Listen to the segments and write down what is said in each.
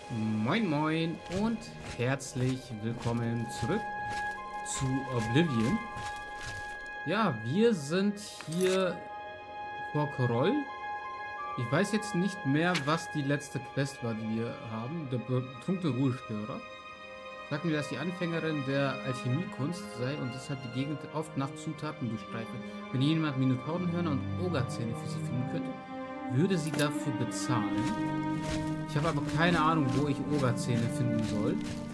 Moin Moin und herzlich willkommen zurück zu Oblivion. Ja, wir sind hier vor Koroll. Ich weiß jetzt nicht mehr, was die letzte Quest war, die wir haben. Der betrunkene Ruhestörer. Sagt mir, dass die Anfängerin der Alchemiekunst sei und deshalb die Gegend oft nach Zutaten durchstreife. Wenn jemand Minotaurenhörner und Ogerzähne für sie finden könnte, würde sie dafür bezahlen. Ich habe aber keine Ahnung, wo ich Ogerzähne finden soll.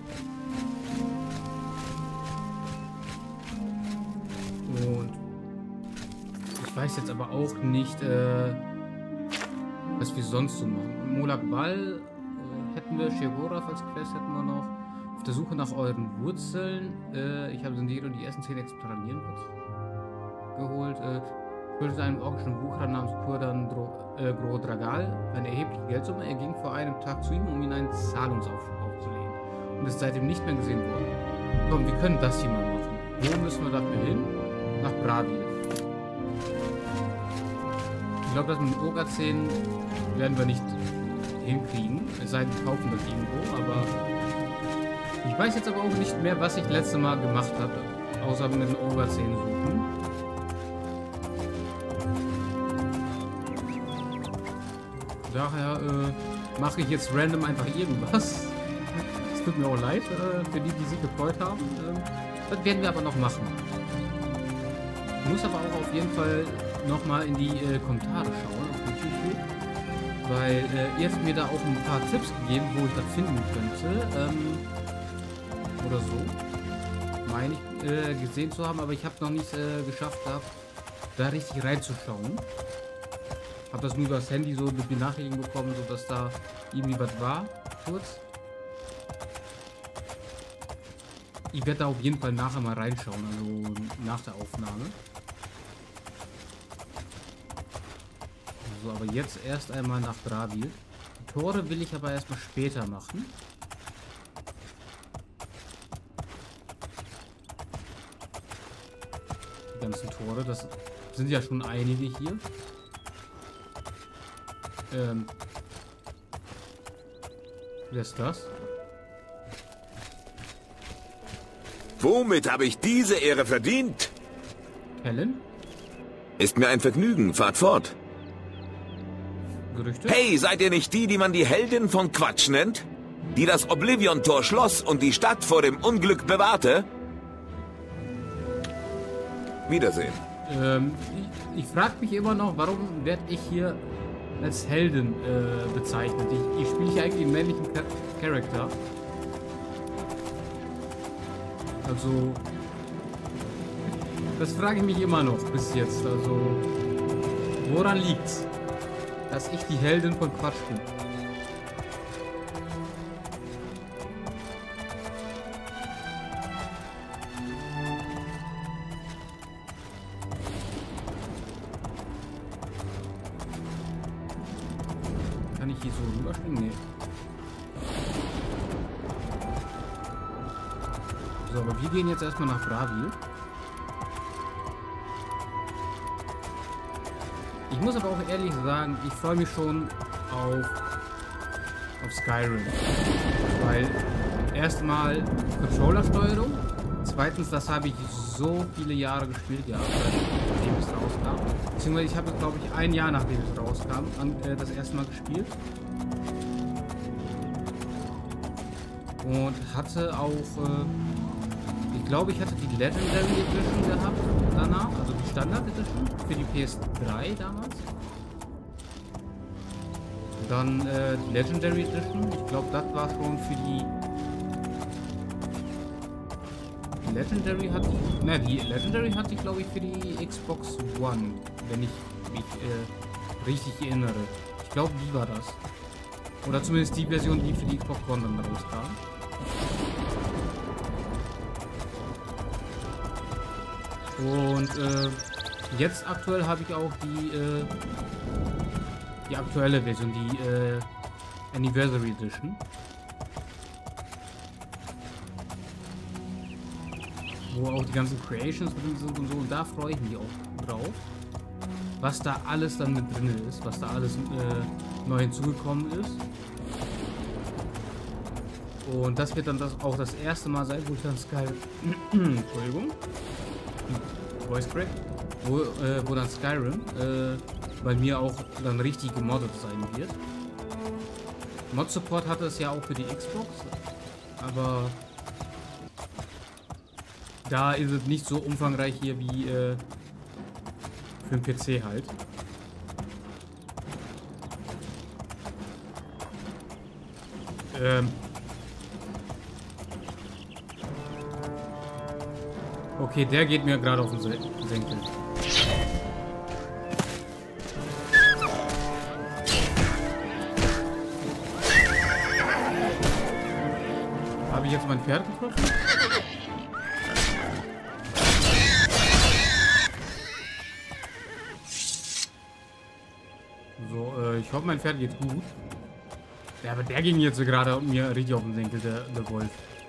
Und ich weiß jetzt aber auch nicht, was wir sonst so machen. Molag Bal hätten wir, Sheogorath als Quest hätten wir noch. Auf der Suche nach euren Wurzeln. Ich habe Sendero die ersten 10 Exemplarieren geholt. Schuldete einem orkischen Wucherer namens Kurdan Grodragal eine erhebliche Geldsumme. Er ging vor einem Tag zu ihm, um ihm einen Zahlungsaufschub aufzulegen. Und ist seitdem nicht mehr gesehen worden. Komm, wir können das hier mal machen. Wo müssen wir dafür hin? Nach Bravil. Ich glaube, das mit den Ogerzähnen werden wir nicht hinkriegen. Es sei denn, wir kaufen das irgendwo, aber ich weiß jetzt aber auch nicht mehr, was ich letzte Mal gemacht habe. Außer mit den Ogerzähnen suchen. Daher mache ich jetzt random einfach irgendwas. Es tut mir auch leid für die, die sich gefreut haben. Das werden wir aber noch machen. Ich muss aber auch auf jeden Fall nochmal in die Kommentare schauen auf YouTube. Weil ihr habt mir da auch ein paar Tipps gegeben, wo ich das finden könnte. Oder so. Meine ich gesehen zu haben, aber ich habe noch nicht geschafft, da richtig reinzuschauen. Habe das nur über das Handy so durch die Nachrichten bekommen, so dass da irgendwie was war. Kurz. Ich werde da auf jeden Fall nachher mal reinschauen, also nach der Aufnahme. So, aber jetzt erst einmal nach Bravil. Die Tore will ich aber erstmal später machen. Die ganzen Tore, das sind ja schon einige hier. Wer ist das? Womit habe ich diese Ehre verdient? Helen? Ist mir ein Vergnügen, fahrt fort. Gerüchte? Hey, seid ihr nicht die, die man die Heldin von Quatsch nennt? Die das Oblivion-Tor schloss und die Stadt vor dem Unglück bewahrte? Wiedersehen. Ich frage mich immer noch, warum werde ich hier als Heldin bezeichnet. Ich spiele hier eigentlich einen männlichen Charakter. Also, das frage ich mich immer noch bis jetzt. Also, woran liegt's, dass ich die Heldin von Quatsch bin? Kann ich hier so rüberspringen? Nee. So, aber wir gehen jetzt erstmal nach Bravil. Ich muss aber auch ehrlich sagen, ich freue mich schon auf Skyrim. Weil erstmal Controllersteuerung. Zweitens, das habe ich so viele Jahre gespielt, ja, nachdem es rauskam. Beziehungsweise ich habe es, glaube ich, ein Jahr nachdem es rauskam, das erste Mal gespielt. Und hatte auch, ich glaube, ich hatte die Legendary Edition gehabt danach, also die Standard Edition für die PS3 damals. Dann die Legendary Edition, ich glaube, das war schon für die Legendary hatte ich, ne, die Legendary hatte ich, glaube ich, für die Xbox One, wenn ich mich richtig erinnere. Ich glaube, die war das. Oder zumindest die Version, die für die Xbox One dann rauskam. Und jetzt aktuell habe ich auch die aktuelle Version, die Anniversary Edition. Wo auch die ganzen Creations drin sind und so. Und da freue ich mich auch drauf. Was da alles dann mit drin ist. Was da alles neu hinzugekommen ist. Und das wird dann auch das erste Mal sein, wo ich dann Skyrim... Entschuldigung. Voice Crack. Wo dann Skyrim bei mir auch dann richtig gemoddet sein wird. Mod-Support hatte es ja auch für die Xbox. Aber da ist es nicht so umfangreich hier wie für den PC halt. Okay, der geht mir gerade auf den Senkel. Habe ich jetzt mein Pferd getroffen? So, ich hoffe, mein Pferd geht gut. Ja, aber der ging jetzt gerade mir richtig auf den Senkel, der Wolf.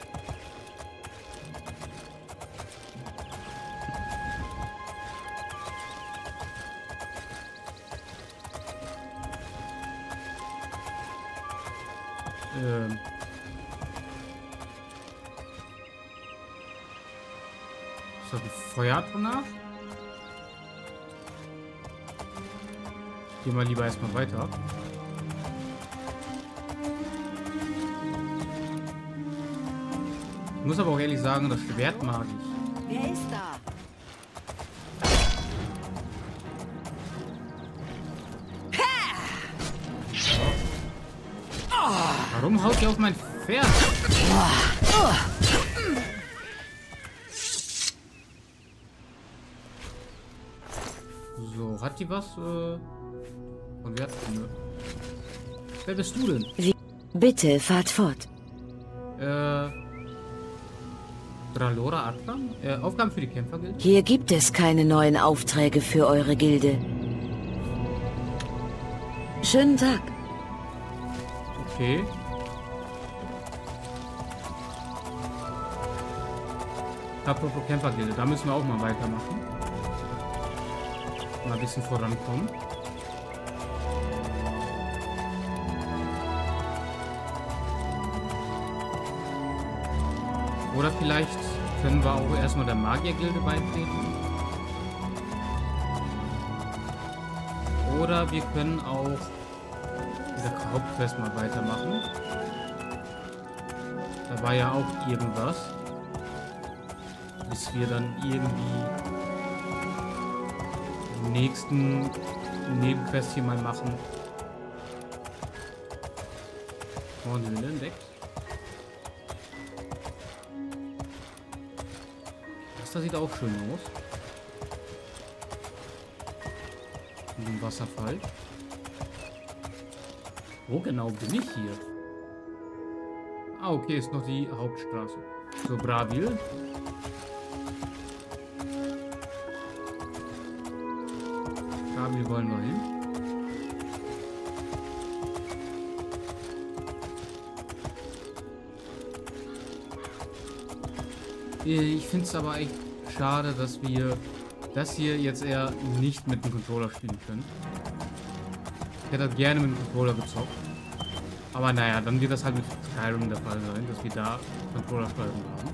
Ist das ein Feuertonach? Gehen wir lieber erstmal weiter. Ich muss aber auch ehrlich sagen, das Schwert mag ich. Wer ist da? Warum haut ihr auf mein Pferd? So, hat die was? Und wer hat eine? Wer bist du denn? Bitte, fahrt fort. Dralora Atlan? Aufgaben für die Kämpfergilde? Hier gibt es keine neuen Aufträge für eure Gilde. Schönen Tag. Okay. Apropos Kämpfergilde, da müssen wir auch mal weitermachen. Mal ein bisschen vorankommen. Oder vielleicht können wir auch erstmal der Magiergilde beitreten. Oder wir können auch diese Hauptquest mal weitermachen. Da war ja auch irgendwas. Bis wir dann irgendwie den nächsten Nebenquest hier mal machen. Hornhöhle entdeckt. Das sieht auch schön aus. Und ein Wasserfall. Wo genau bin ich hier? Ah, okay, ist noch die Hauptstraße. So, Bravil. Bravil wollen wir hin. Ich finde es aber echt schade, dass wir das hier jetzt eher nicht mit dem Controller spielen können. Ich hätte das gerne mit dem Controller gezockt. Aber naja, dann wird das halt mit Skyrim der Fall sein, dass wir da Controllersteuerung haben.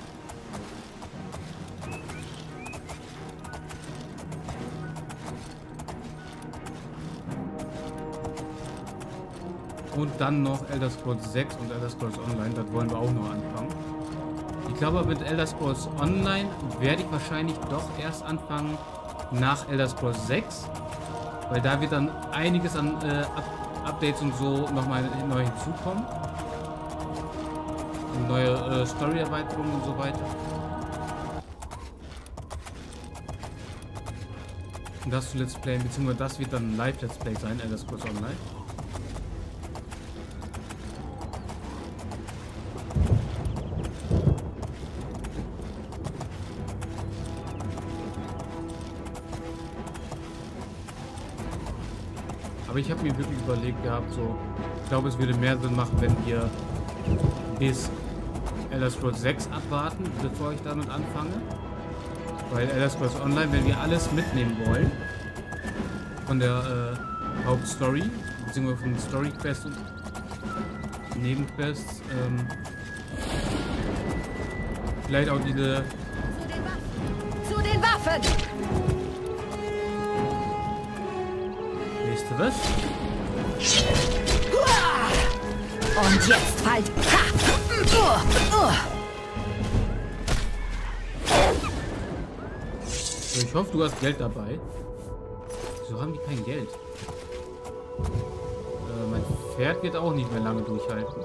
Und dann noch Elder Scrolls 6 und Elder Scrolls Online, das wollen wir auch noch anfangen. Ich glaube, mit Elder Scrolls Online werde ich wahrscheinlich doch erst anfangen nach Elder Scrolls 6, weil da wird dann einiges an Updates und so nochmal neu hinzukommen. Und neue Story-Erweiterungen und so weiter. Und das zu Let's Play, beziehungsweise das wird dann ein Live-Let's Play sein, Elder Scrolls Online. Aber ich habe mir wirklich überlegt gehabt, so, ich glaube, es würde mehr Sinn machen, wenn wir bis Elder Scrolls 6 abwarten, bevor ich damit anfange. Weil Elder Scrolls Online, wenn wir alles mitnehmen wollen, von der Hauptstory, beziehungsweise von den Story-Quests und Nebenquests, Vielleicht auch diese... Zu den Waffen! Nächste was? Und jetzt fallt... Ich hoffe, du hast Geld dabei. Wieso haben die kein Geld? Mein Pferd wird auch nicht mehr lange durchhalten.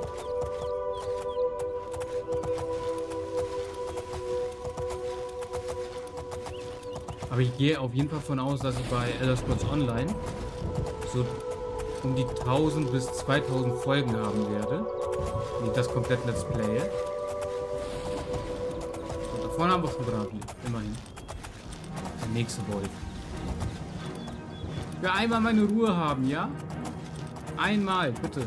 Aber ich gehe auf jeden Fall davon aus, dass ich bei Elder Scrolls Online so um die 1000 bis 2000 Folgen haben werde, wenn ich das komplett Let's Playe. Und da vorne haben wir schon Bravi, immerhin. Der nächste Wolf. Ich will einmal meine Ruhe haben, ja? Einmal, bitte.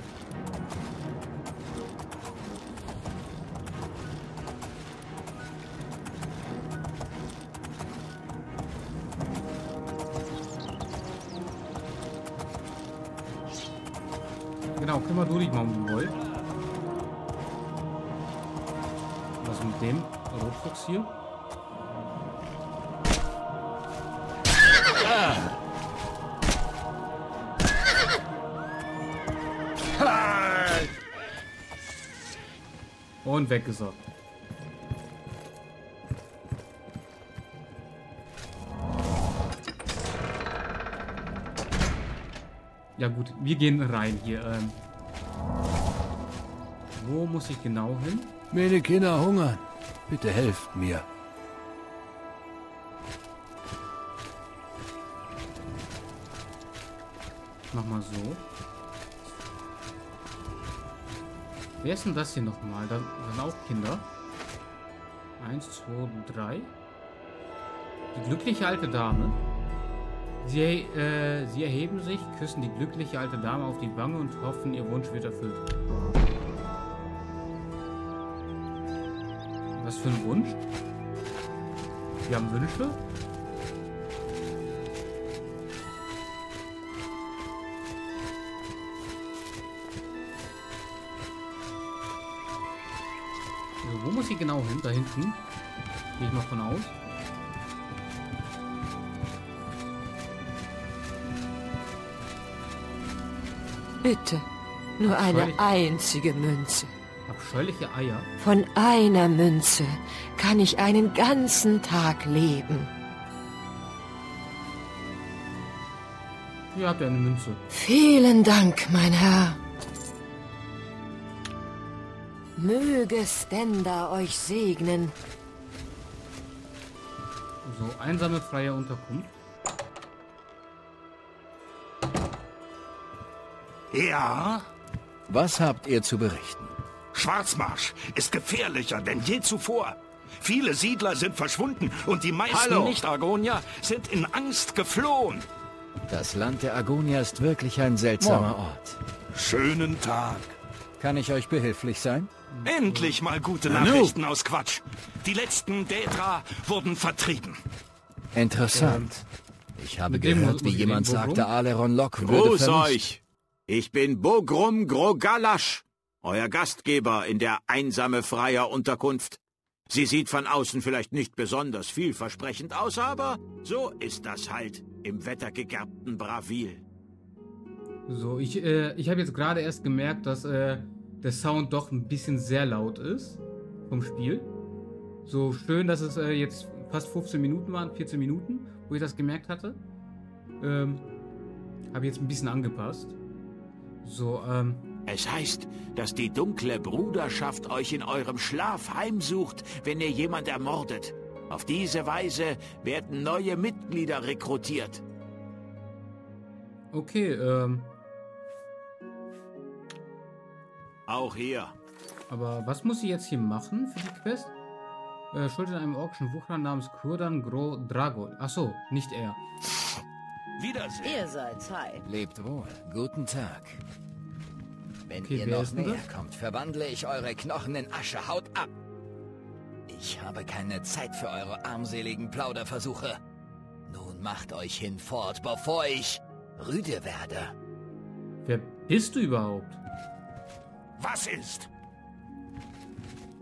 Genau, kümmere du dich mal um den Wolf. Was mit dem Rotfuchs hier? Und weggesaugt. Ja gut, wir gehen rein hier. Wo muss ich genau hin? Meine Kinder hungern. Bitte helft mir. Mach mal so. Wer ist denn das hier nochmal? Da sind auch Kinder. 1, 2, 3. Die glückliche alte Dame. Sie erheben sich, küssen die glückliche alte Dame auf die Wange und hoffen, ihr Wunsch wird erfüllt. Was für ein Wunsch? Wir haben Wünsche? So, wo muss ich genau hin? Da hinten. Gehe ich mal von aus. Bitte, nur eine einzige Münze. Abscheuliche Eier. Von einer Münze kann ich einen ganzen Tag leben. Hier habt ihr eine Münze. Vielen Dank, mein Herr. Möge Stenda euch segnen. So, einsame freie Unterkunft. Ja? Was habt ihr zu berichten? Schwarzmarsch ist gefährlicher denn je zuvor. Viele Siedler sind verschwunden und die meisten Nicht-Argonier sind in Angst geflohen. Das Land der Argonier ist wirklich ein seltsamer Ort. Schönen Tag. Kann ich euch behilflich sein? Endlich mal gute Nachrichten aus Quatsch. Die letzten Daedra wurden vertrieben. Interessant. Ich habe gehört, wie jemand sagte, Aleron Locke würde Gruß vermisst. euch! Ich bin Bogrum Grogalasch, euer Gastgeber in der einsame freier Unterkunft. Sie sieht von außen vielleicht nicht besonders vielversprechend aus, aber so ist das halt im wettergegerbten Bravil. So, ich habe jetzt gerade erst gemerkt, dass der Sound doch ein bisschen sehr laut ist vom Spiel. So schön, dass es jetzt fast 15 Minuten waren, 14 Minuten, wo ich das gemerkt hatte. Habe jetzt ein bisschen angepasst. So, Es heißt, dass die dunkle Bruderschaft euch in eurem Schlaf heimsucht, wenn ihr jemand ermordet. Auf diese Weise werden neue Mitglieder rekrutiert. okay, Auch hier. aber was muss ich jetzt hier machen für die Quest? Schuldet einem orkischen Wuchler namens Kurdan Gro Dragol. Achso, nicht er. Wiedersehen. Ihr seid Zeit. Lebt wohl. Guten Tag. Wenn Okay, ihr wer noch ist denn näher das? kommt, verwandle ich eure Knochen in Asche. Haut ab! Ich habe keine Zeit für eure armseligen Plauderversuche. Nun macht euch hinfort, bevor ich rüde werde. Wer bist du überhaupt? Was ist?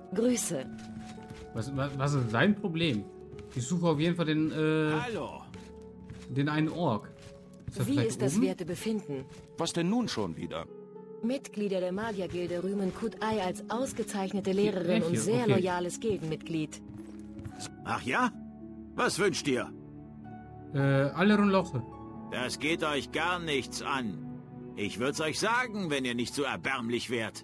Grüße. Was ist dein Problem? Ich suche auf jeden Fall den, Hallo. den einen Ork. Wie ist das Wertebefinden? Was denn nun schon wieder? Mitglieder der Magiergilde rühmen Kut-Ai als ausgezeichnete Lehrerin und sehr loyales Gildenmitglied. Ach ja? Was wünscht ihr? Allerun Loche. Das geht euch gar nichts an. Ich würd's euch sagen, wenn ihr nicht so erbärmlich wärt.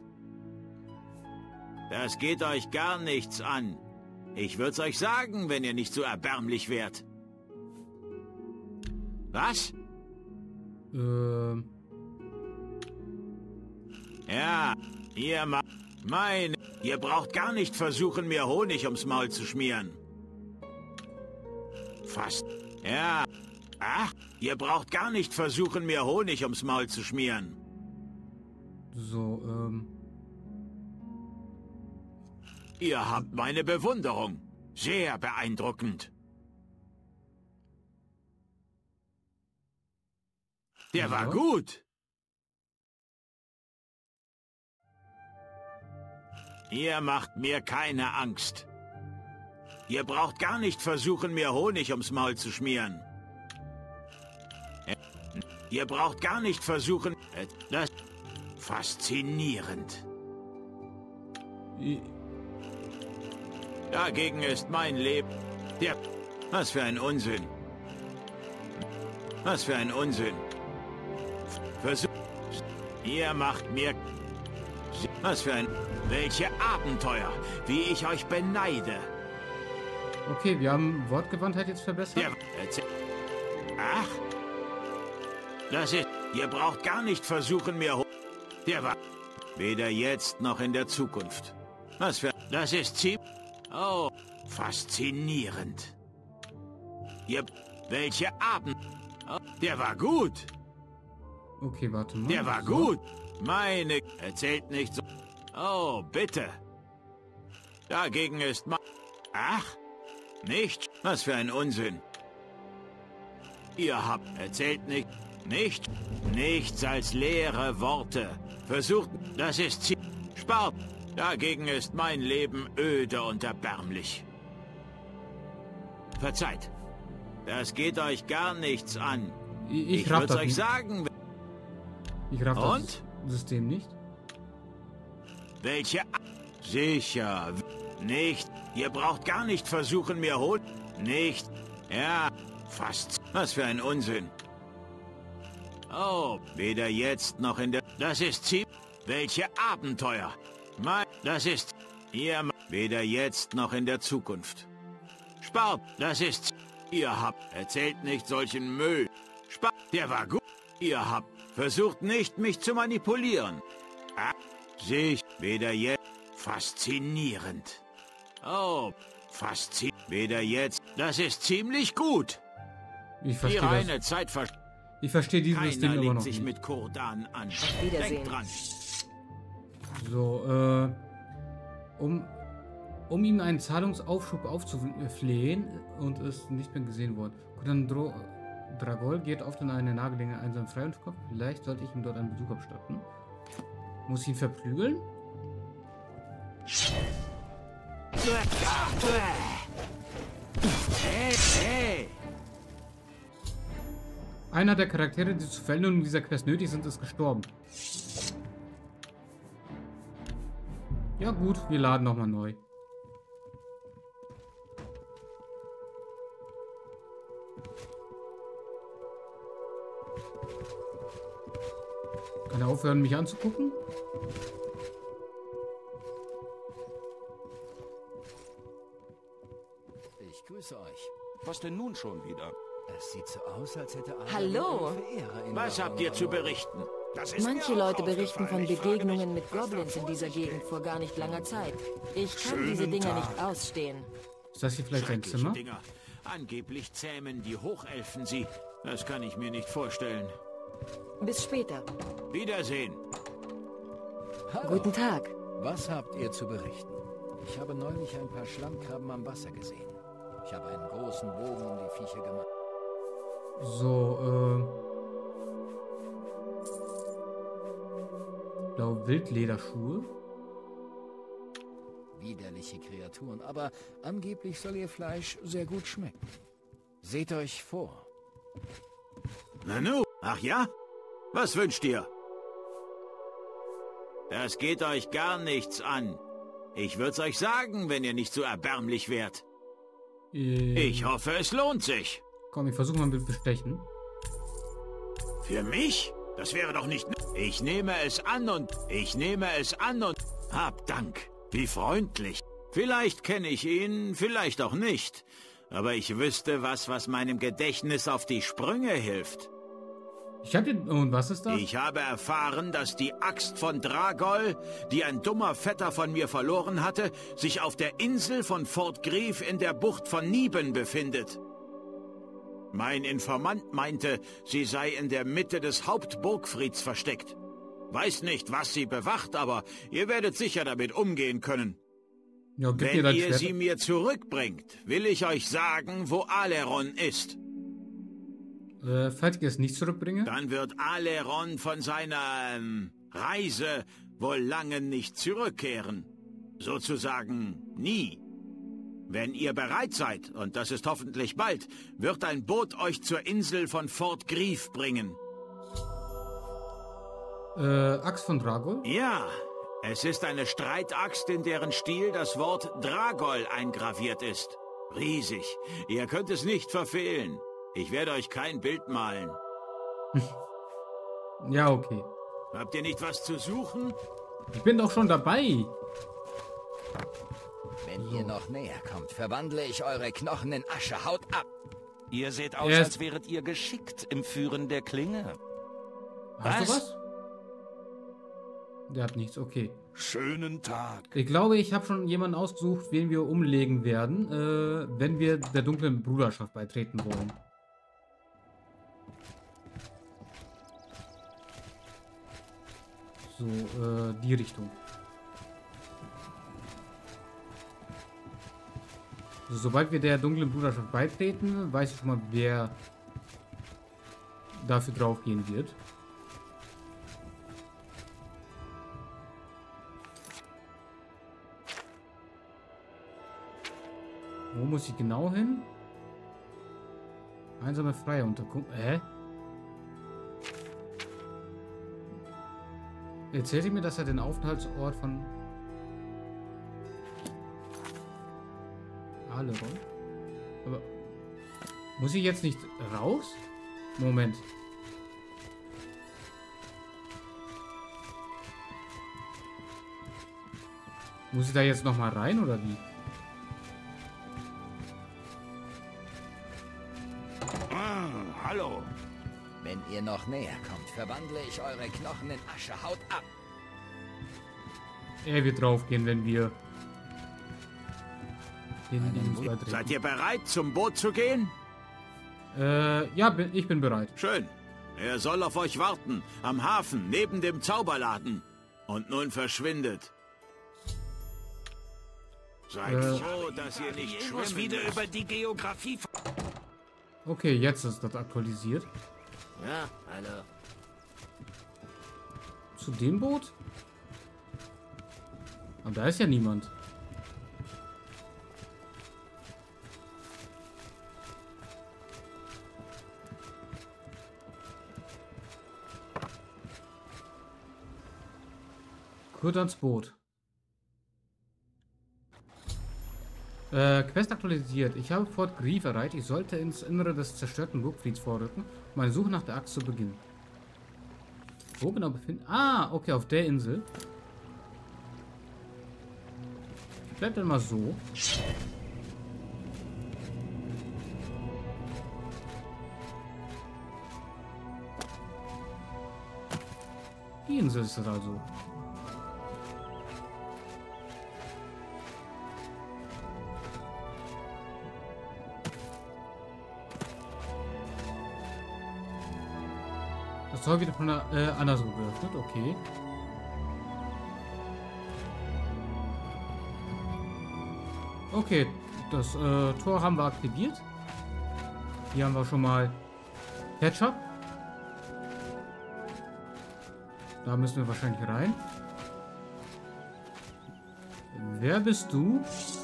Das geht euch gar nichts an. Ich würd's euch sagen, wenn ihr nicht so erbärmlich wärt. Was? Ja, ihr ihr braucht gar nicht versuchen, mir Honig ums Maul zu schmieren. Fast. Ja. Ach, ihr braucht gar nicht versuchen, mir Honig ums Maul zu schmieren. So, Ihr habt meine Bewunderung. Sehr beeindruckend. Der war gut. Ihr macht mir keine Angst. Ihr braucht gar nicht versuchen, mir Honig ums Maul zu schmieren. Ihr braucht gar nicht versuchen... Das... Faszinierend. Dagegen ist mein Leben... Was für ein Unsinn. Was für ein Unsinn. Ihr macht mir... Was für ein... Welche Abenteuer, wie ich euch beneide. Okay, wir haben Wortgewandtheit jetzt verbessert. Ach, das ist... Ihr braucht gar nicht versuchen, mir... Der war... Weder jetzt noch in der Zukunft. Was für... Das ist ziemlich... Oh, faszinierend. Welche Abend... Oh, der war gut. Okay, warte mal. Der war gut. Meine... Erzählt nicht so... Oh, bitte. Dagegen ist Ach, nicht? Was für ein Unsinn. Ihr habt erzählt nicht. Nichts als leere Worte. Versucht, das ist Spart. Dagegen ist mein Leben öde und erbärmlich. Verzeiht. Das geht euch gar nichts an. Ich würde euch sagen... Ich raff das System nicht. Welche... Sicher. Nicht. Ihr braucht gar nicht versuchen, mir Nicht. Ja, fast. Was für ein Unsinn. Oh, weder jetzt noch in der... Das ist Welche Abenteuer. Das ist... Weder jetzt noch in der Zukunft. Spart. Das ist... Ihr habt... Erzählt nicht solchen Müll. Spart. Der war gut. Ihr habt... Versucht nicht, mich zu manipulieren. Weder jetzt... Faszinierend. Oh, weder jetzt... Das ist ziemlich gut. Ich verstehe die reine Zeit Ich verstehe dieses System immer noch sich nicht. mit Kurdan an. Wiedersehen. Dran. So, um ihm einen Zahlungsaufschub aufzuflehen und ist nicht mehr gesehen worden. Dann Dragol geht oft in eine nahegelegene einsame Freiunterkunft. Vielleicht sollte ich ihm dort einen Besuch abstatten. Muss ich ihn verprügeln? Hey. Einer der Charaktere, die zur Vollendung dieser Quest nötig sind, ist gestorben. Ja gut, wir laden nochmal neu. Kann er aufhören, mich anzugucken? Ich grüße euch. Was denn nun schon wieder? Es sieht so aus, als hätte alle Hallo. Was habt ihr zu berichten? Manche Leute berichten von Begegnungen mit Goblins in dieser Gegend vor gar nicht langer Zeit. Ich kann diese Dinger nicht ausstehen. Ist das hier vielleicht ein Zimmer? Dinger. Angeblich zähmen die Hochelfen sie. Das kann ich mir nicht vorstellen. Bis später. Wiedersehen. Hallo. Guten Tag. Was habt ihr zu berichten? Ich habe neulich ein paar Schlammkrabben am Wasser gesehen. Ich habe einen großen Bogen um die Viecher gemacht. So, blaue Wildlederschuhe. widerliche Kreaturen, aber angeblich soll ihr Fleisch sehr gut schmecken. Seht euch vor. Nanu, ach ja? Was wünscht ihr? Das geht euch gar nichts an. Ich würd's euch sagen, wenn ihr nicht so erbärmlich wärt. Ich hoffe, es lohnt sich. Komm, ich versuche mal mit Bestechen. Für mich? Das wäre doch nicht... Ich nehme es an und... Hab Dank. Wie freundlich. Vielleicht kenne ich ihn, vielleicht auch nicht. Aber ich wüsste was meinem Gedächtnis auf die Sprünge hilft. Und was ist das? Ich habe erfahren, dass die Axt von Dragol, die ein dummer Vetter von mir verloren hatte, sich auf der Insel von Fort Grief in der Bucht von Niben befindet. Mein Informant meinte, sie sei in der Mitte des Hauptburgfrieds versteckt. Weiß nicht, was sie bewacht, aber ihr werdet sicher damit umgehen können. Ja, wenn ihr sie mir zurückbringt, will ich euch sagen, wo Aleron ist. Falls ich es nicht zurückbringe? Dann wird Aleron von seiner Reise wohl lange nicht zurückkehren. Sozusagen nie. Wenn ihr bereit seid, und das ist hoffentlich bald, wird ein Boot euch zur Insel von Fort Grief bringen. Axt von Dragol? Ja, es ist eine Streitaxt, in deren Stiel das Wort Dragol eingraviert ist. Riesig. Ihr könnt es nicht verfehlen. Ich werde euch kein Bild malen. Ja, okay. Habt ihr nicht was zu suchen? Ich bin doch schon dabei. Wenn ihr noch näher kommt, verwandle ich eure Knochen in Asche. Haut ab! Ihr seht aus, als wäret ihr geschickt im Führen der Klinge. Hast du was? Der hat nichts, okay. Schönen Tag. Ich glaube, ich habe schon jemanden ausgesucht, wen wir umlegen werden, wenn wir der dunklen Bruderschaft beitreten wollen. So, die Richtung. So, sobald wir der dunklen Bruderschaft beitreten, weiß ich schon mal, wer dafür draufgehen wird. Wo muss ich genau hin? Einsame freie Unterkunft. Erzählt ihr mir, dass er den Aufenthaltsort von Aleron? Aber muss ich jetzt nicht raus? Moment. Muss ich da jetzt noch mal rein oder wie? Hallo. Wenn ihr noch näher kommt, verwandle ich eure Knochen in Asche. Haut ab! Er wird draufgehen, wenn wir Seid ihr bereit, zum Boot zu gehen? Ja, ich bin bereit. Schön. Er soll auf euch warten, am Hafen, neben dem Zauberladen. Und nun verschwindet. Seid froh, dass ihr nicht schwimmen wieder müsst. über die Geografie. Okay, jetzt ist das aktualisiert. Ja, hallo. Zu dem Boot? Aber da ist ja niemand. Kurz ans Boot. Quest aktualisiert. Ich habe Fort Grief erreicht. Ich sollte ins Innere des zerstörten Burgfrieds vorrücken, um meine Suche nach der Axt zu beginnen. Wo genau befinden? Ah, okay, auf der Insel. Ich bleib dann mal so. Die Insel ist das also. Das Tor wieder von der andersrum geöffnet, okay. Okay, das Tor haben wir aktiviert. Hier haben wir schon mal Ketchup. Da müssen wir wahrscheinlich rein. Wer bist du?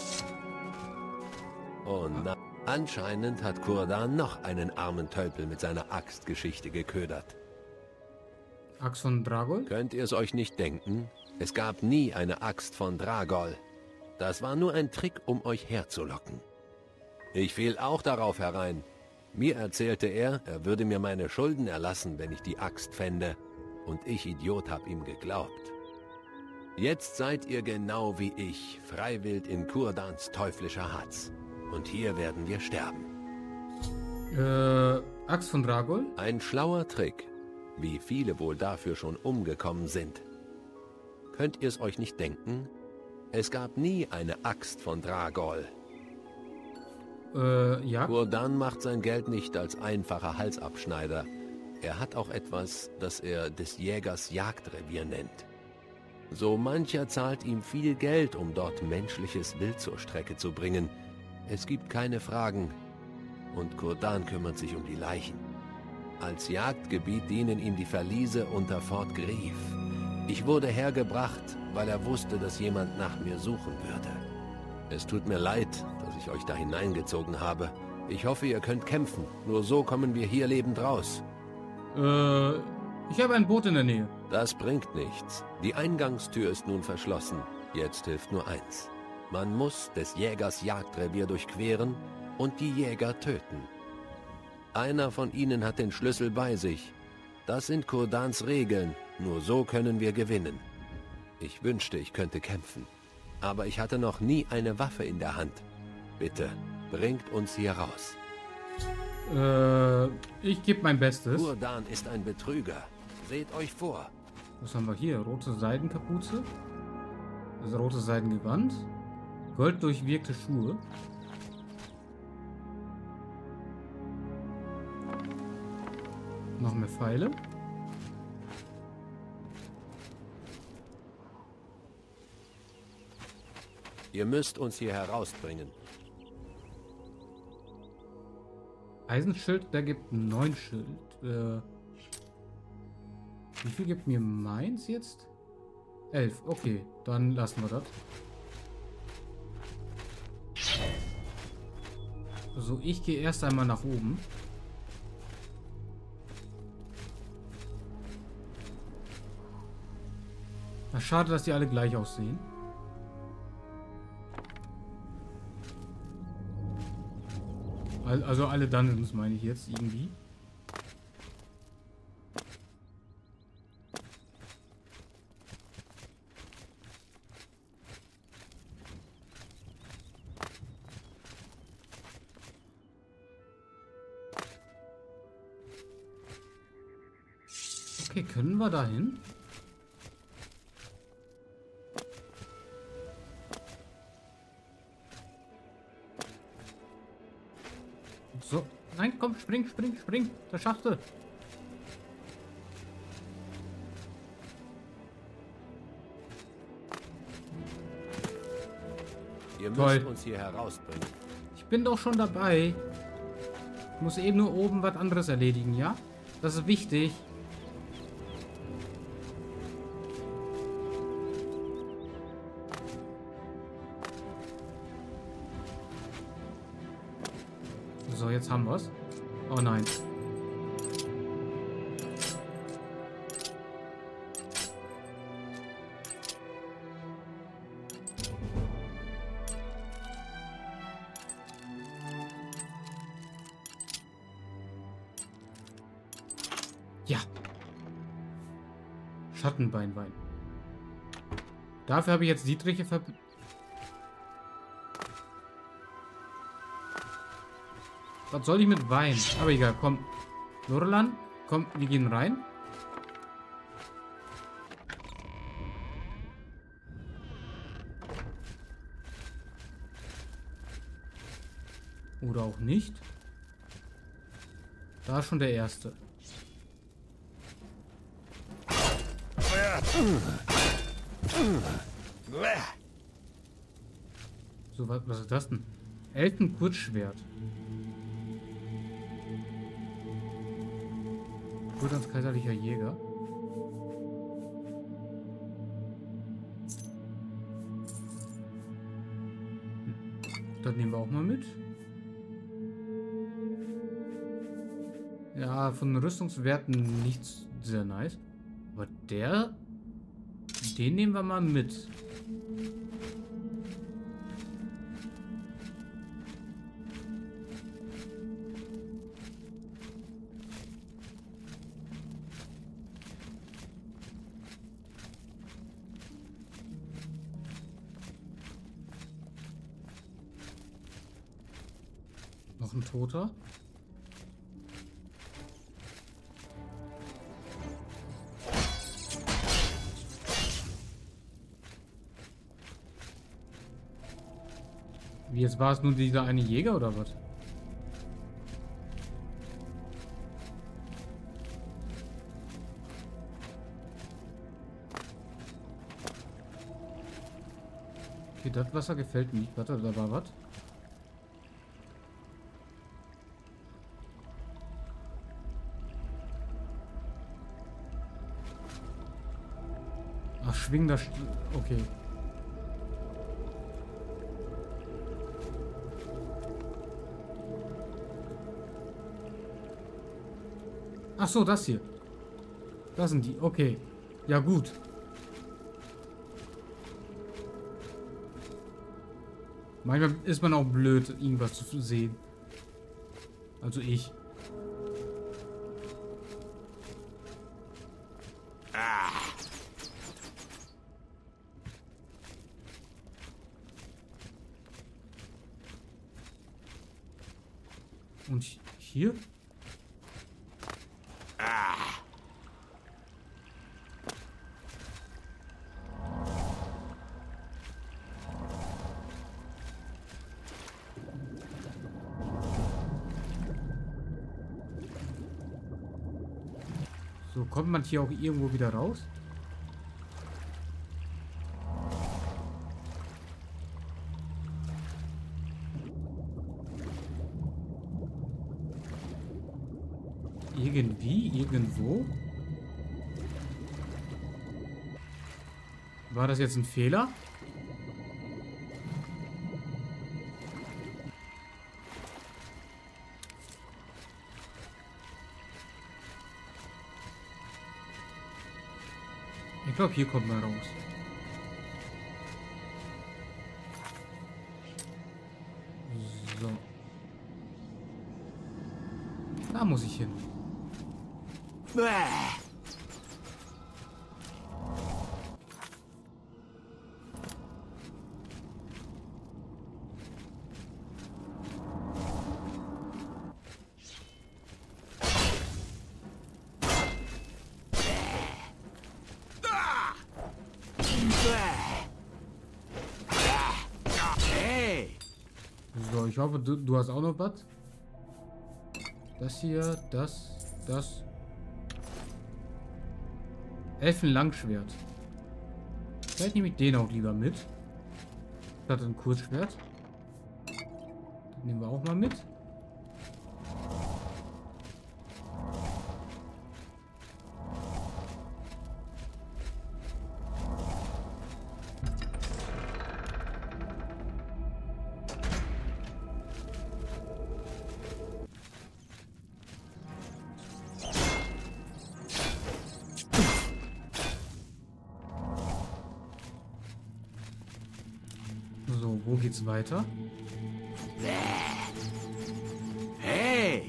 Und anscheinend hat Kurdan noch einen armen Tölpel mit seiner Axtgeschichte geködert. Axt von Dragol? Könnt ihr es euch nicht denken? Es gab nie eine Axt von Dragol. Das war nur ein Trick, um euch herzulocken. Ich fiel auch darauf herein. Mir erzählte er würde mir meine Schulden erlassen, wenn ich die Axt fände. Und ich, Idiot, hab ihm geglaubt. Jetzt seid ihr genau wie ich, freiwillig in Kurdans teuflischer Hatz. Und hier werden wir sterben. Axt von Dragol? Ein schlauer Trick, wie viele wohl dafür schon umgekommen sind. Könnt ihr es euch nicht denken? Es gab nie eine Axt von Dragol. Ja. Kurdan macht sein Geld nicht als einfacher Halsabschneider. Er hat auch etwas, das er des Jägers Jagdrevier nennt. So mancher zahlt ihm viel Geld, um dort menschliches Wild zur Strecke zu bringen. Es gibt keine Fragen. Und Kurdan kümmert sich um die Leichen. Als Jagdgebiet dienen ihm die Verliese unter Fort Grief. Ich wurde hergebracht, weil er wusste, dass jemand nach mir suchen würde. Es tut mir leid, dass ich euch da hineingezogen habe. Ich hoffe, ihr könnt kämpfen. Nur so kommen wir hier lebend raus. Ich habe ein Boot in der Nähe. Das bringt nichts. Die Eingangstür ist nun verschlossen. Jetzt hilft nur eins. Man muss des Jägers Jagdrevier durchqueren und die Jäger töten. Einer von ihnen hat den Schlüssel bei sich. Das sind Kurdans Regeln. Nur so können wir gewinnen. Ich wünschte, ich könnte kämpfen. Aber ich hatte noch nie eine Waffe in der Hand. Bitte, bringt uns hier raus. Ich gebe mein Bestes. Kurdan ist ein Betrüger. Seht euch vor. Was haben wir hier? Rote Seidenkapuze. Also rotes Seidengewand. Golddurchwirkte Schuhe. Noch mehr Pfeile. Ihr müsst uns hier herausbringen. Eisenschild, der gibt 9 Schild. Wie viel gibt mir meins jetzt? 11, okay, dann lassen wir das. So, ich gehe erst einmal nach oben. Na, schade, dass die alle gleich aussehen. Also alle Dungeons meine ich jetzt irgendwie. Okay, können wir da hin? So, nein, komm, spring. Das schaffst du. Ihr müsst uns hier herausbringen. Ich bin doch schon dabei. Ich muss eben nur oben was anderes erledigen, ja? Das ist wichtig. So, jetzt haben wir's. Oh nein. Ja. Schattenbeinwein. Dafür habe ich jetzt Dietriche Was soll ich mit Wein? Aber egal, komm. Nurlan, komm, wir gehen rein. Oder auch nicht. Da ist schon der erste. So, was ist das denn? Elfenkurzschwert. Kurdans kaiserlicher Jäger. Das nehmen wir auch mal mit. Ja, von den Rüstungswerten nicht sehr nice. Aber den nehmen wir mal mit. Noch ein Toter. Wie, jetzt war es nur dieser eine Jäger oder was? Okay, das Wasser gefällt mir nicht. Warte, da war was? Ach, schwingender okay. Ach so, das hier. Das sind die. Okay. Ja, gut. Manchmal ist man auch blöd, irgendwas zu sehen. Also ich. Und hier? So, kommt man hier auch irgendwo wieder raus? Irgendwie, irgendwo? War das jetzt ein Fehler? Ich glaube, hier kommt man raus. So. Da muss ich hin. So, ich hoffe, du hast auch noch was. Das hier, das. Elfenlangschwert. Vielleicht nehme ich den auch lieber mit. Statt ein Kurzschwert. Den nehmen wir auch mal mit. So, wo geht's weiter? Hey!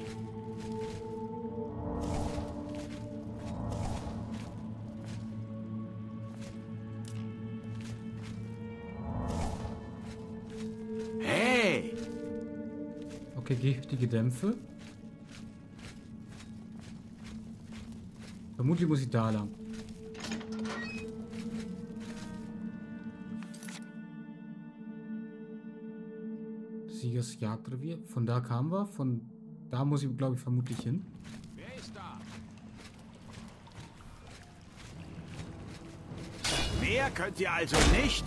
Hey! Okay, giftige Dämpfe. Vermutlich muss ich da lang. Siegers Jagdrevier. Von da kamen wir. Von da muss ich, glaube ich, vermutlich hin. Wer ist da? Mehr könnt ihr also nicht?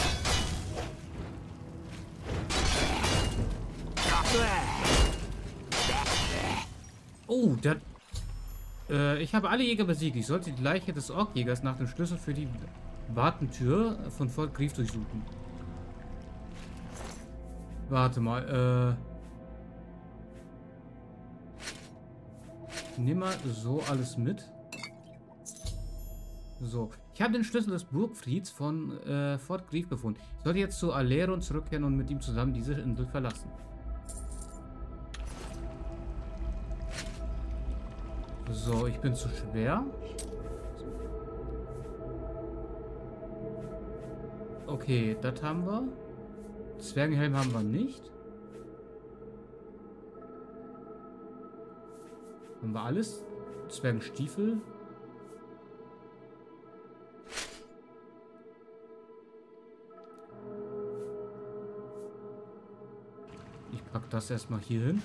Oh, der... ich habe alle Jäger besiegt. Ich sollte die Leiche des Orkjägers nach dem Schlüssel für die Wartentür von Fort Grief durchsuchen. Warte mal, nimm mal so alles mit. So, ich habe den Schlüssel des Burgfrieds von Fort Greaves gefunden. Ich sollte jetzt zu Aleron zurückkehren und mit ihm zusammen diese Insel verlassen. So, ich bin zu schwer. Okay, das haben wir. Zwergenhelm haben wir nicht. Haben wir alles? Zwergenstiefel. Ich pack das erstmal hier hin.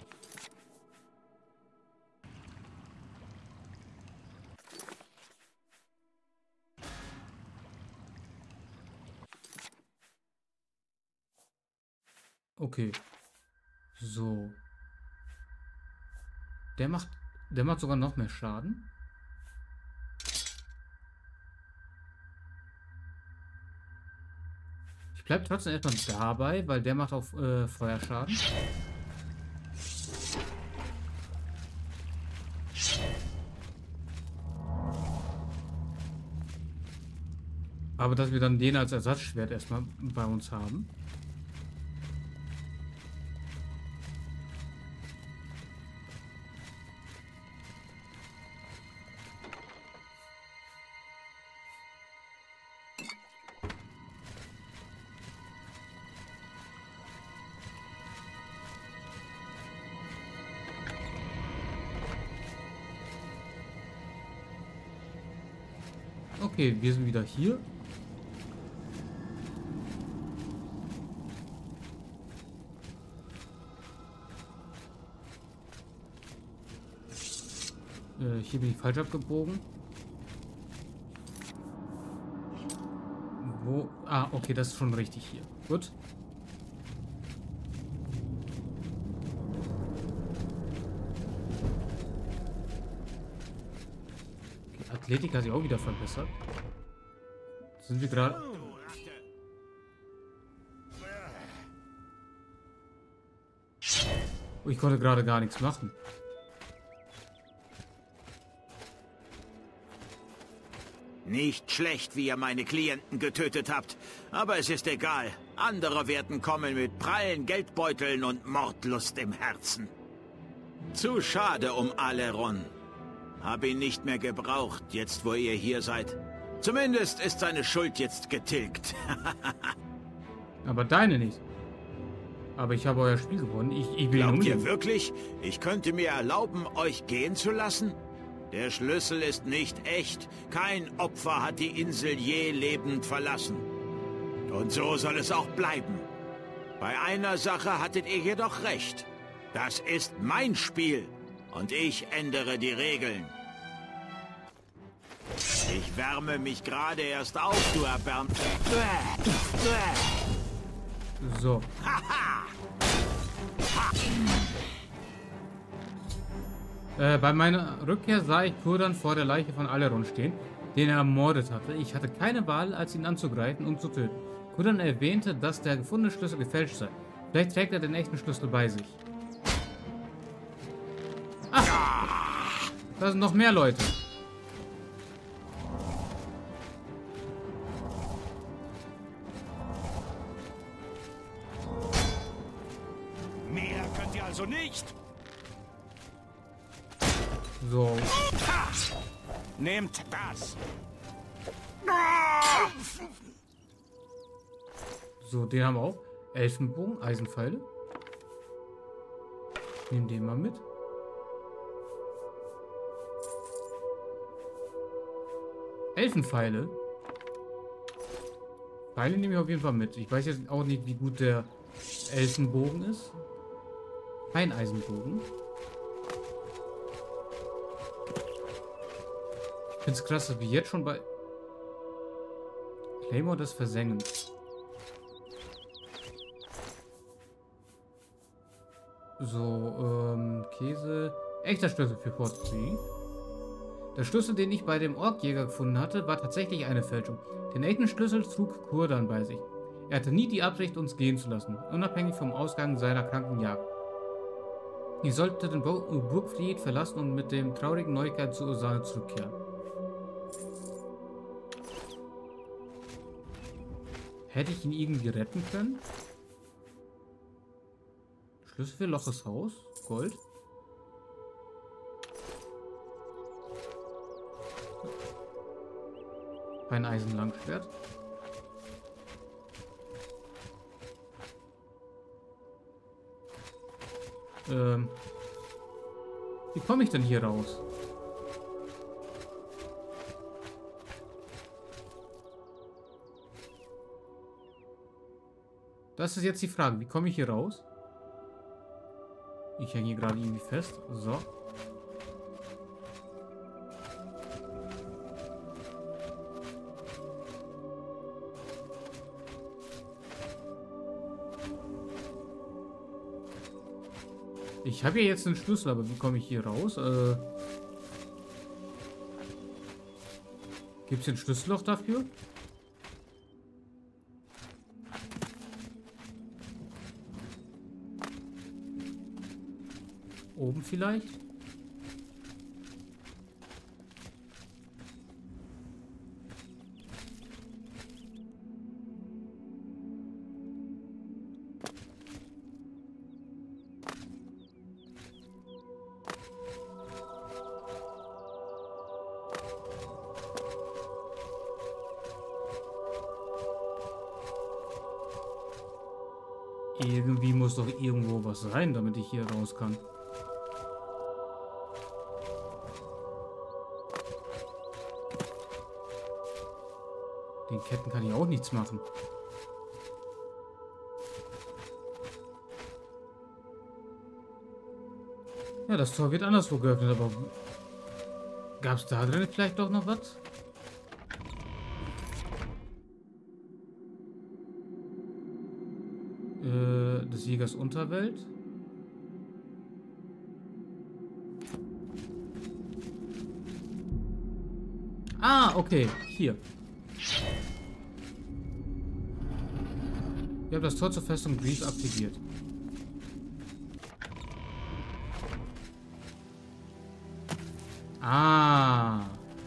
Okay. So. Der macht sogar noch mehr Schaden. Ich bleibe trotzdem erstmal dabei, weil der macht auf Feuerschaden. Aber dass wir dann den als Ersatzschwert erstmal bei uns haben. Okay, wir sind wieder hier. Hier bin ich falsch abgebogen. Wo? Ah, okay, das ist schon richtig hier. Gut. Okay, Athletik hat sich auch wieder verbessert. Sind wir gerade... Oh, ich konnte gerade gar nichts machen. Nicht schlecht, wie ihr meine Klienten getötet habt. Aber es ist egal. Andere werden kommen mit prallen Geldbeuteln und Mordlust im Herzen. Zu schade um Aleron. Hab ihn nicht mehr gebraucht, jetzt wo ihr hier seid. Zumindest ist seine Schuld jetzt getilgt. Aber deine nicht. Aber ich habe euer Spiel gewonnen. Ich will Glaubt ihr wirklich, ich könnte mir erlauben, euch gehen zu lassen? Der Schlüssel ist nicht echt. Kein Opfer hat die Insel je lebend verlassen. Und so soll es auch bleiben. Bei einer Sache hattet ihr jedoch recht. Das ist mein Spiel. Und ich ändere die Regeln. Ich wärme mich gerade erst auf, du Erbärmter. So. Bei meiner Rückkehr sah ich Kurdan vor der Leiche von Aleron stehen, den er ermordet hatte. Ich hatte keine Wahl, als ihn anzugreifen und zu töten. Kurdan erwähnte, dass der gefundene Schlüssel gefälscht sei. Vielleicht trägt er den echten Schlüssel bei sich. Ach! Da sind noch mehr Leute. Mehr könnt ihr also nicht. So. Nehmt das. So, den haben wir auch. Elfenbogen, Eisenpfeile. Nehmen den mal mit. Elfenpfeile. Pfeile nehme ich auf jeden Fall mit. Ich weiß jetzt auch nicht, wie gut der Elfenbogen ist. Kein Eisenbogen. Ich finde es krass, dass wir jetzt schon bei Claymore des Versengens. So, Käse. Echter Schlüssel für Fort Greaves. Der Schlüssel, den ich bei dem Orkjäger gefunden hatte, war tatsächlich eine Fälschung. Den echten Schlüssel trug Kurdan bei sich. Er hatte nie die Absicht, uns gehen zu lassen, unabhängig vom Ausgang seiner kranken Jagd. Ich sollte den Burgfried verlassen und mit dem traurigen Neuigkeit zu Ursane zurückkehren. Hätte ich ihn irgendwie retten können? Schlüssel für Loches Haus? Gold? Ein Eisenlangschwert. Wie komme ich denn hier raus? Das ist jetzt die Frage. Wie komme ich hier raus? Ich hänge hier gerade irgendwie fest. So. Ich habe hier jetzt einen Schlüssel, aber wie komme ich hier raus? Gibt es ein Schlüsselloch dafür? Oben vielleicht? Irgendwie muss doch irgendwo was sein, damit ich hier raus kann. Den Ketten kann ich auch nichts machen. Ja, das Tor wird anderswo geöffnet, aber gab es da drin vielleicht doch noch was? Des Jägers Unterwelt. Ah, okay, hier. Wir haben das Tor zur Festung Grief aktiviert. Ah.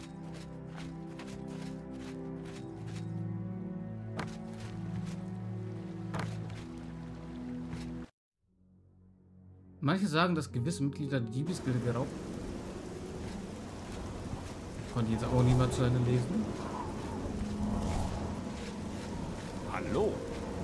Manche sagen, dass gewisse Mitglieder der Diebesgilde geraubt. Konnte jetzt auch niemand zu Ende lesen. Hallo.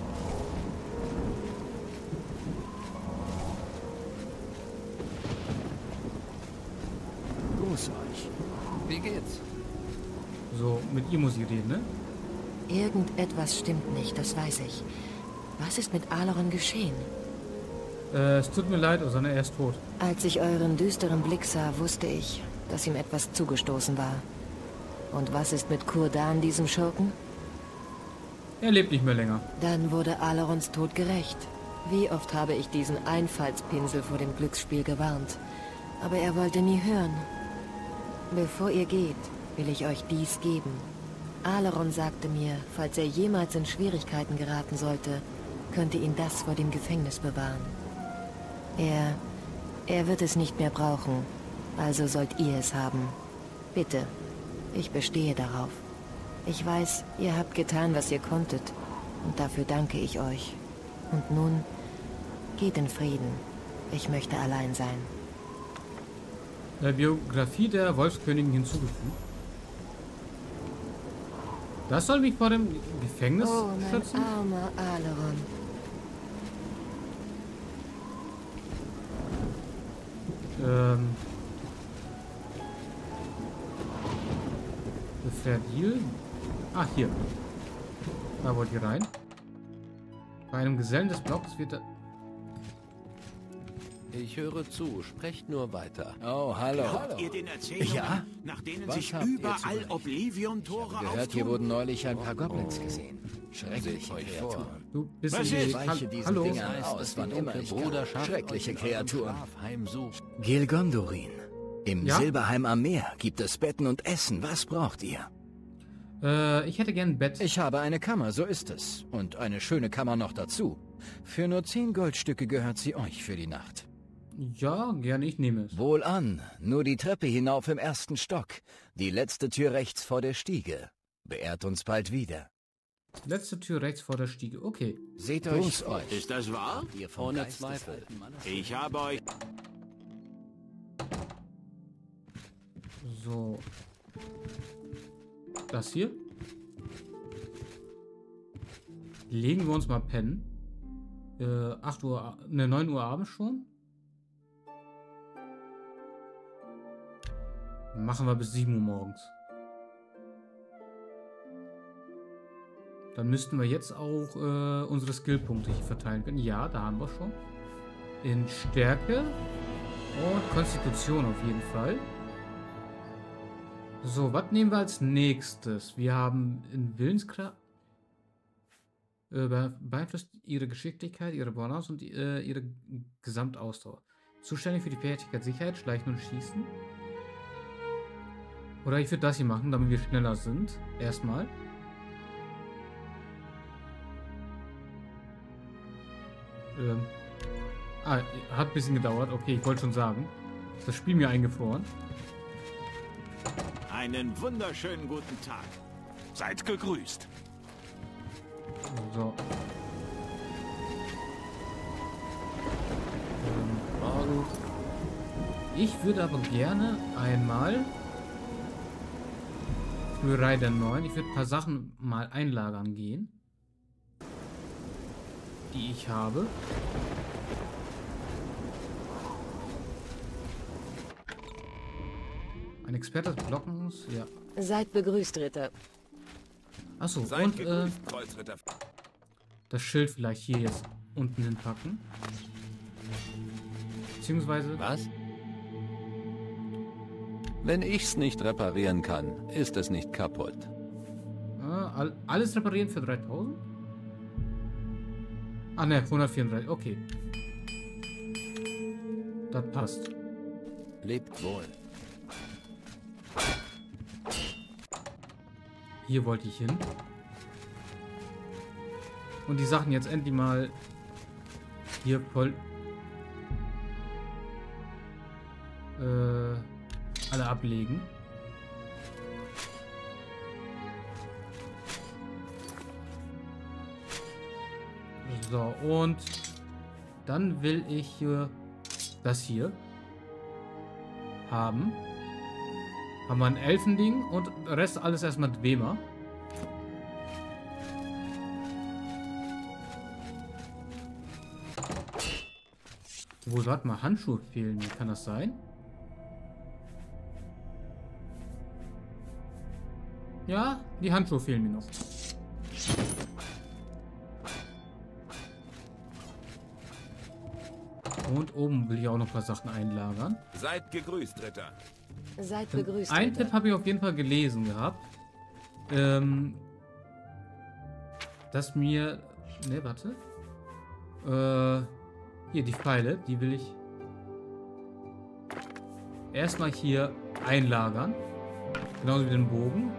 Grüß euch. Wie geht's? So, mit ihr muss ich reden, ne? Irgendetwas stimmt nicht, das weiß ich. Was ist mit Aleron geschehen? Es tut mir leid, Ursane, er ist tot. Als ich euren düsteren Blick sah, wusste ich, dass ihm etwas zugestoßen war. Und was ist mit Kurdan, diesem Schurken? Er lebt nicht mehr länger. Dann wurde Alerons Tod gerecht. Wie oft habe ich diesen Einfallspinsel vor dem Glücksspiel gewarnt. Aber er wollte nie hören. Bevor ihr geht, will ich euch dies geben. Aleron sagte mir, falls er jemals in Schwierigkeiten geraten sollte, könnte ihn das vor dem Gefängnis bewahren. Er wird es nicht mehr brauchen, also sollt ihr es haben. Bitte, ich bestehe darauf. Ich weiß, ihr habt getan, was ihr konntet, und dafür danke ich euch. Und nun, geht in Frieden. Ich möchte allein sein. Der Biografie der Wolfskönigin hinzugefügt. Das soll mich vor dem Gefängnis schützen? Oh, mein armer Aleron. Verdil. Ah, hier. Da wollt ihr rein. Bei einem Gesellen des Blockes wird er... Ich höre zu, sprecht nur weiter. Oh, hallo. Glaubt ihr den Erzählungen, Ja? nach denen Was sich habt ihr zu überall berichten? Oblivion-Tore Gehört, hier auftun? wurden neulich ein paar Goblins gesehen. Schreckliche euch Kreaturen. vor. Du bist Was in ist? die... Weiche diesen Hallo? Dingern aus, wann immer ich kann. Bruderschaft Schreckliche euch in eurem Kreaturen. Schlaf heimsucht. Gilgondorin. Im Ja? Silberheim am Meer gibt es Betten und Essen. Was braucht ihr? Ich hätte gern ein Bett. Ich habe eine Kammer, so ist es. Und eine schöne Kammer noch dazu. Für nur 10 Goldstücke gehört sie euch für die Nacht. Ja, gerne, ich nehme es. Wohlan, nur die Treppe hinauf im 1. Stock. Die letzte Tür rechts vor der Stiege. Beehrt uns bald wieder. Letzte Tür rechts vor der Stiege, okay. Seht euch. Ist das wahr? Ohne Zweifel. Ich habe euch... So. Das hier. Legen wir uns mal pennen. 8 Uhr, ne, 9 Uhr abends schon. Machen wir bis 7 Uhr morgens. Dann müssten wir jetzt auch unsere Skillpunkte hier verteilen können. Ja, da haben wir schon. In Stärke und Konstitution auf jeden Fall. So, was nehmen wir als nächstes? Wir haben in Willenskraft. Beeinflusst ihre Geschicklichkeit, ihre Balance und ihre Gesamtausdauer. Zuständig für die Fertigkeit Sicherheit, Schleichen und Schießen. Oder ich würde das hier machen, damit wir schneller sind. Erstmal. Hat ein bisschen gedauert. Okay, ich wollte schon sagen. Ist das Spiel mir eingefroren? Einen wunderschönen guten Tag. Seid gegrüßt. So. Morgen. Ich würde aber gerne einmal für Reiter 9, ich würde ein paar Sachen mal einlagern gehen, die ich habe. Ein Experte des Blockens, ja. Seid begrüßt, Ritter. Achso, Seid und gegrüßt, Kreuzritter. das Schild vielleicht hier jetzt unten hinpacken. Beziehungsweise... Was? Wenn ich's nicht reparieren kann, ist es nicht kaputt. Alles reparieren für 3000? Ah ne, 134, okay. Das passt. Lebt wohl. Hier wollte ich hin. Und die Sachen jetzt endlich mal hier voll alle ablegen. So, und dann will ich hier das hier haben. Haben wir ein Elfending und Rest alles erstmal Dwemer. Wo sollte mal Handschuhe fehlen? Wie kann das sein? Ja, die Handschuhe fehlen mir noch. Und oben will ich auch noch ein paar Sachen einlagern. Seid gegrüßt, Ritter. Seid begrüßt, Ein Ritter. Tipp habe ich auf jeden Fall gelesen gehabt. Dass mir... Ne, warte. Hier, die Pfeile, die will ich erstmal hier einlagern. Genauso wie den Bogen.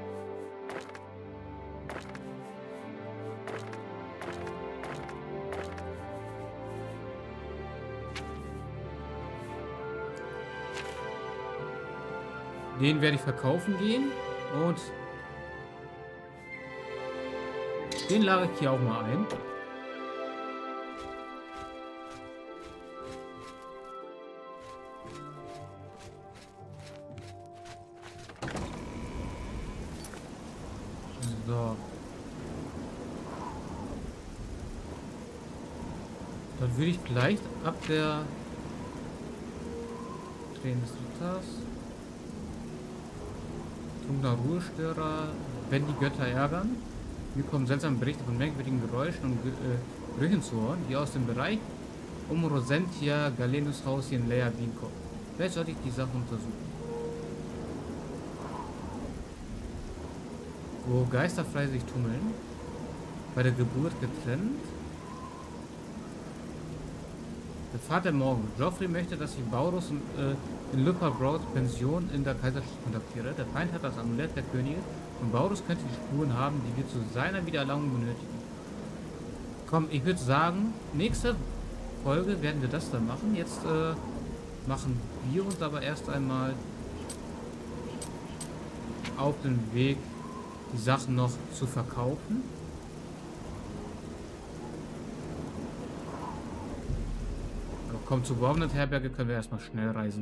Den werde ich verkaufen gehen und den lagere ich hier auch mal ein. So. Dann würde ich vielleicht ab der Tränen des Ritters, trunkener Ruhestörer, wenn die Götter ärgern. Mir kommen seltsame Berichte von merkwürdigen Geräuschen und Gerüchen zu hören, die aus dem Bereich um Rosentia Galenus Haus hier in Leia Wien kommen. Vielleicht sollte ich die Sache untersuchen. Wo Geister frei sich tummeln, bei der Geburt getrennt. Der Vater Morgan. Joffrey möchte, dass sich Baurus und in Lupperbroads Pension in der Kaiserstadt kontaktiere. Der Feind hat das Amulett der Königin und Baurus könnte die Spuren haben, die wir zu seiner Wiedererlangung benötigen. Komm, ich würde sagen, nächste Folge werden wir das dann machen. Jetzt machen wir uns aber erst einmal auf den Weg, die Sachen noch zu verkaufen. Aber komm, zur Borgnet-Herberge können wir erstmal schnell reisen.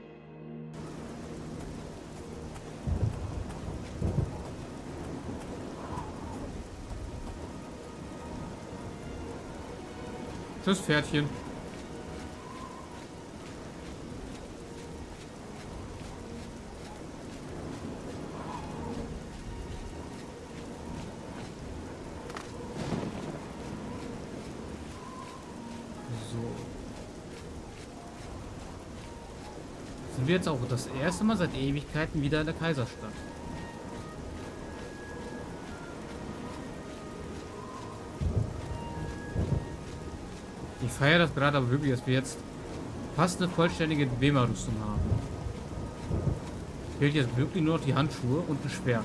Tschüss, Pferdchen. Sind wir jetzt auch das erste Mal seit Ewigkeiten wieder in der Kaiserstadt. Ich feiere das gerade aber wirklich, dass wir jetzt fast eine vollständige Dwemer-Rüstung haben. Fehlt jetzt wirklich nur noch die Handschuhe und ein Schwert.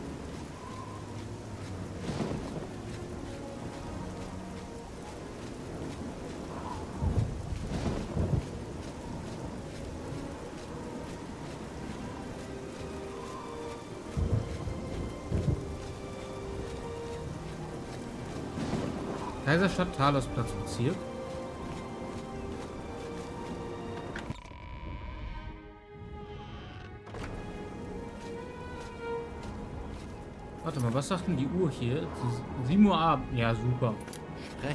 Kaiserstadt, Talos-Platz, Bezirk. Warte mal, was sagt denn die Uhr hier? 7 Uhr Abend. Ja, super. Recht.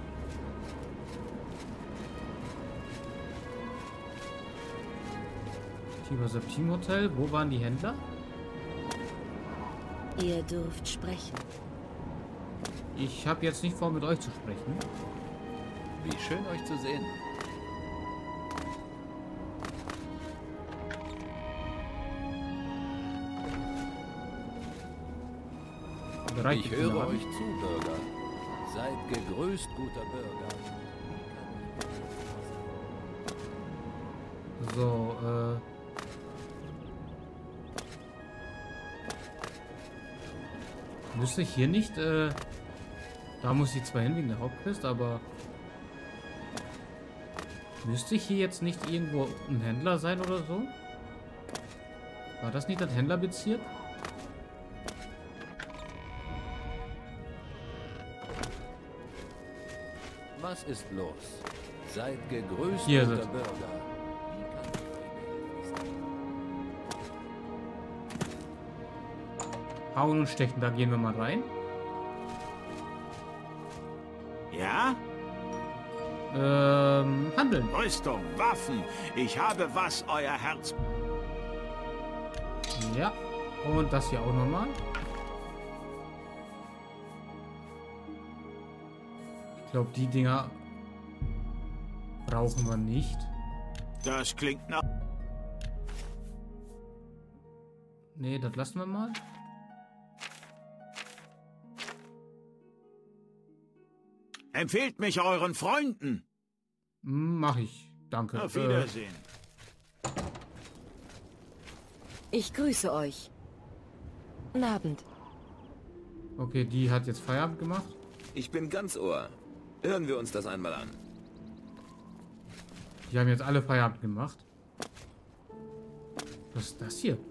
Tiber Septim Hotel. Wo waren die Händler? Ihr dürft sprechen. Ich habe jetzt nicht vor, mit euch zu sprechen. Wie schön, euch zu sehen. Ich höre euch zu, Bürger. Seid gegrüßt, guter Bürger. So, müsste ich hier nicht, da muss ich zwar hin wegen der Hauptquest, aber müsste ich hier jetzt nicht irgendwo ein Händler sein oder so? War das nicht das Händlerbezirk? Was ist los? Seid gegrüßt, Hier guter sind. Bürger. Hauen und stechen, da gehen wir mal rein. Ja? Handeln. Rüstung, Waffen. Ich habe, was euer Herz... Ja. Und das hier auch nochmal. Ich glaube, die Dinger brauchen wir nicht. Das klingt nach... Nee, das lassen wir mal. Empfehlt mich euren Freunden. Mach ich. Danke. Auf Wiedersehen. Ich grüße euch. Guten Abend. Okay, die hat jetzt Feierabend gemacht. Ich bin ganz Ohr. Hören wir uns das einmal an. Die haben jetzt alle Feierabend gemacht. Was ist das hier?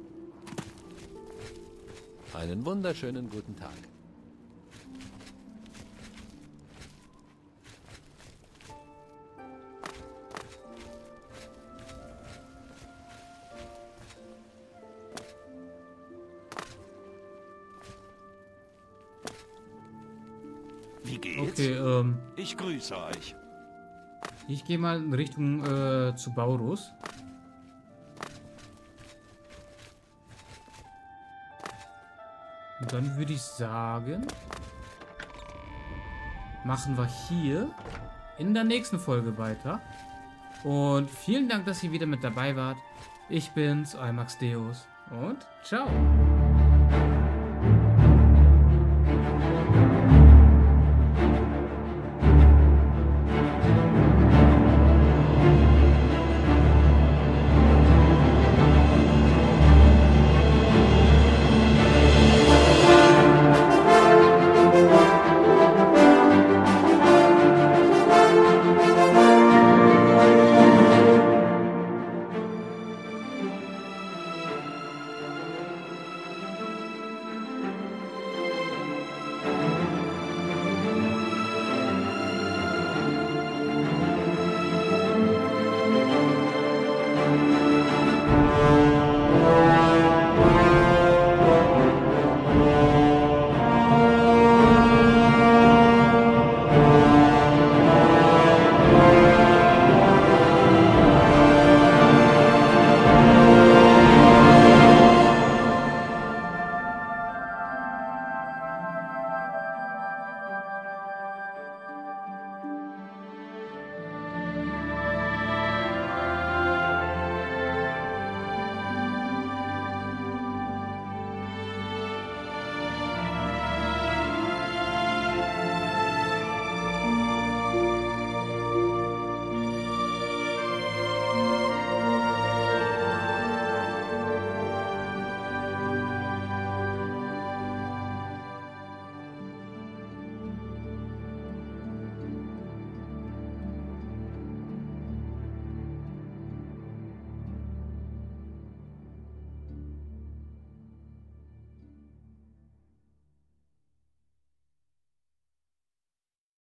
Einen wunderschönen guten Tag. Wie geht's? Okay, Ich grüße euch. ich gehe mal in Richtung zu Baurus. Und dann würde ich sagen, machen wir hier in der nächsten Folge weiter. Und vielen Dank, dass ihr wieder mit dabei wart. Ich bin's, Max Deus. Und ciao.